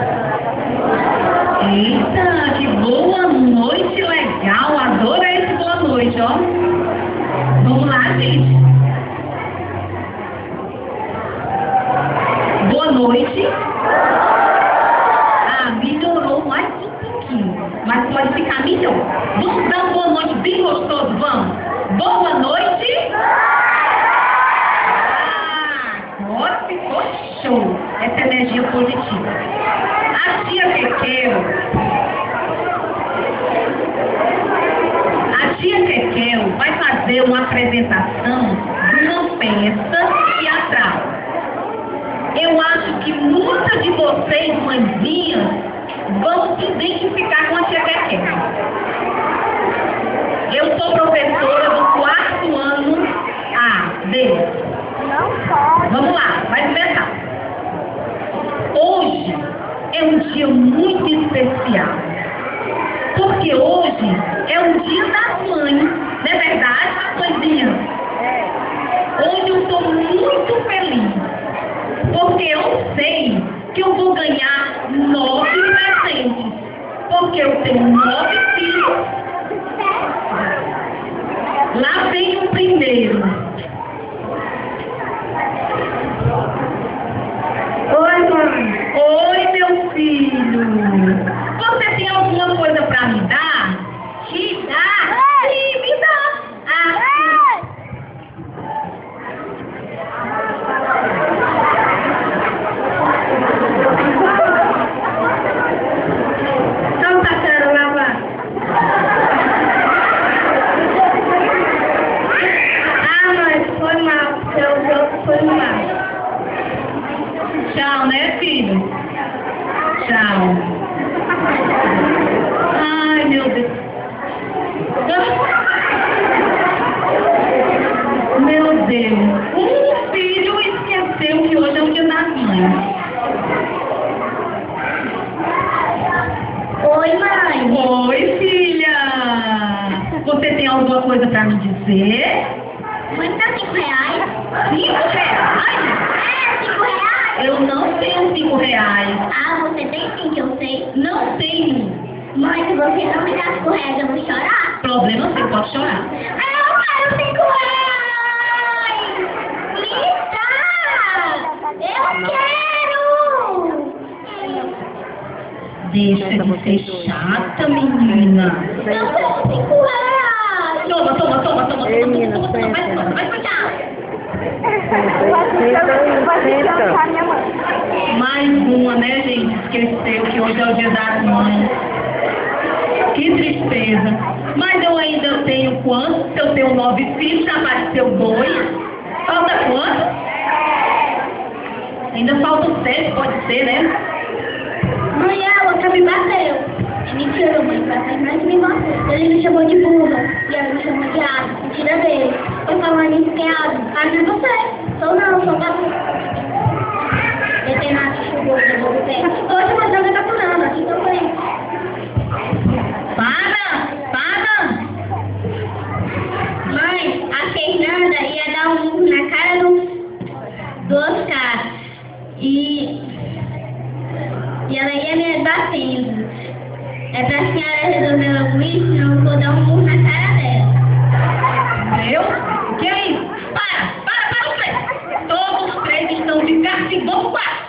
Eita, que boa noite legal. Adorei esse boa noite, ó. Vamos lá, gente. Boa noite. Ah, melhorou mais um pouquinho, mas pode ficar melhor. Vamos dar uma boa noite bem gostoso, vamos? Boa noite. Agora ficou show. Essa energia positiva. A tia Kekel vai fazer uma apresentação de uma peça teatral. Eu acho que muitas de vocês, mãezinhas, vão se identificar com a tia Kekel. Eu sou professora do 4º ano A dele. Vamos lá, vai começar. Hoje é um dia muito especial, porque hoje é o dia das mães, não é verdade, mãezinha? Hoje eu estou muito feliz, porque eu sei que eu vou ganhar 9 presentes, porque eu tenho 9 filhos. Lá vem o primeiro. Oi, mãe. Oi, meu filho. Você tem alguma coisa pra me dar? Te dar? Sim, me dá. Ah, não tá querendo lavar. Ah, mãe, foi mal. Seu jogo foi mal. Tchau, né, filho? Tchau. Ai, meu Deus. Meu Deus. Um filho esqueceu que hoje é o dia das mães. Oi, mãe. Oi, filha. Você tem alguma coisa pra me dizer? Mãe, dá 5 reais? 5 reais? É, 5 reais? Eu não tenho 5 reais. Ah, você tem sim, que eu sei. Não tenho. Mãe, se você não me dar 5 reais, eu vou chorar. Problema, você pode chorar. Eu quero 5 reais! Lisa! Eu quero! Deixa de ser chata, menina. Eu quero 5 reais! Toma. Vai cuidar. Mais uma, né, gente? Esqueceu que hoje é o dia das mães. Que tristeza. Mas eu ainda tenho quanto? Se eu tenho 9 filhos, já apareceu 2. Falta quanto? Ainda faltam 7, pode ser, né? Mãe, a outra me bateu. É mentira, mãe, mas me bateu. Ele me chamou de burra e ela me chamou de ado. Mentira dele. Eu falando nisso que é ado. Ah, não é você. Sou não, sou babu. Veterinário chegou, levou o pé. Hoje você está capturando, aqui também. Para! Mãe, a Fernanda ia dar um murro na cara do Oscar. E ela ia me batendo. É pra senhora resolver logo isso, senão eu vou dar um murro na cara dela. Meu? O que é isso? Para os 3. Todos os 3 estão de castigo quarto.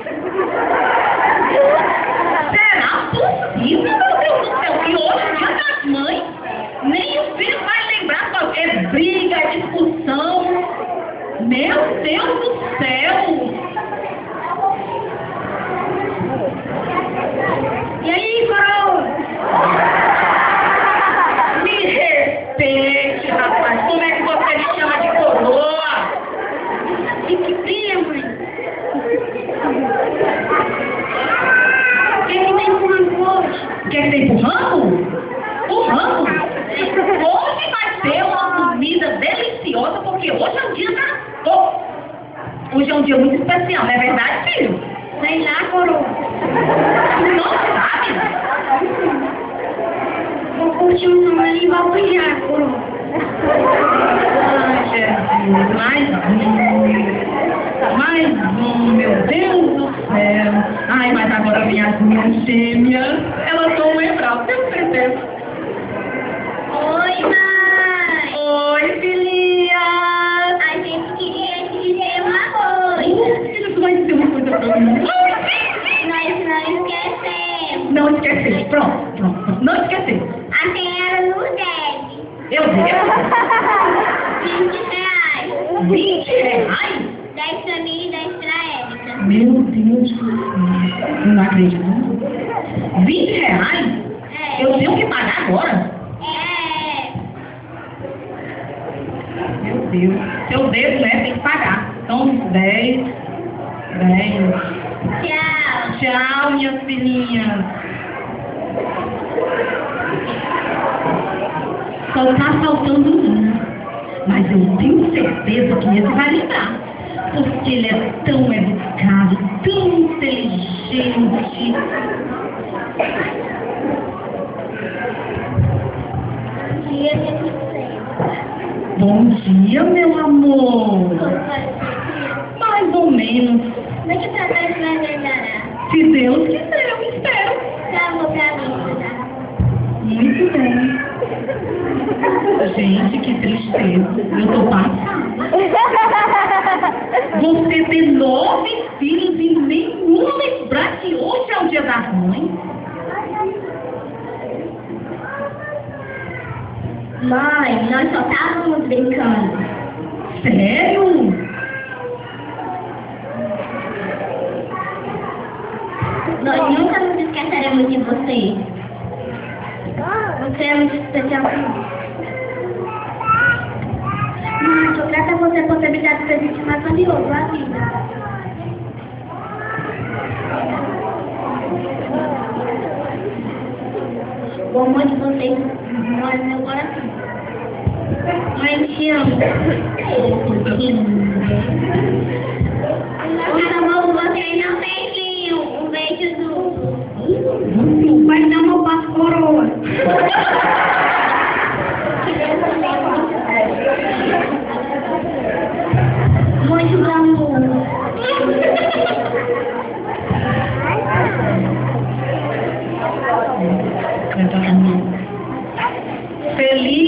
Será possível, meu Deus do céu, que hoje, dia das mães, nem o filho vai lembrar qualquer briga, discussão? Meu Deus do céu! E aí, coroa? Me respeite, rapaz. Como é que você me chama de coroa? E que brilha, mãe? O que tem empurrando hoje? O que é que tem pro ramo? O ramo? Hoje vai ter uma comida deliciosa, porque hoje é um dia hoje é um dia muito especial, não é verdade, filho? Sei lá, coroa. Não sabe? Vou curtir um som ali e vou brilhar, coroa. Ai, Jesus, mais Ai, meu Deus do céu. Ai, mas agora minhas gêmeas, elas vão lembrar, tenho certeza. Oi, mãe! Oi, filhinha! A gente queria te dizer uma coisa. Filha, tu vai dizer uma coisa pra mim? Nós não esquecemos. Não esqueci. Pronto. Não esqueci. A senhora nos deve. Eu devo? R$20. R$20? 10 pra mim e 10 pra Érica. Meu Deus do céu. Eu não acredito. R$20? É. Eu tenho que pagar agora? É. Meu Deus. Se eu devo, né? Tem que pagar. Então, 10. Tchau. Tchau, minhas filhinhas. Só tá faltando um. Mas eu tenho certeza que esse vai lembrar. Porque ele é tão educado, tão inteligente. Bom dia, meu amor. Mais ou menos. Daqui pra trás vai melhorar. Se Deus quiser, eu espero. Travou pra mim, tá? Muito bem. Gente, que tristeza. Eu tô passada. Você ter 9 filhos e nenhum lembrar que hoje é o dia das mães? Mãe, nós só estávamos brincando. Sério? Nós nunca nos esqueceremos de você. Você é muito especial para mim. Mãe, sou grata a você por ter me dado o presente mais valioso, a vida. O amor de vocês mora no meu coração. Mãe, te amo. Por favor, vocês não beijinho. Um beijo duplo. Vai dar uma paz coroa. Muito glamour. Feliz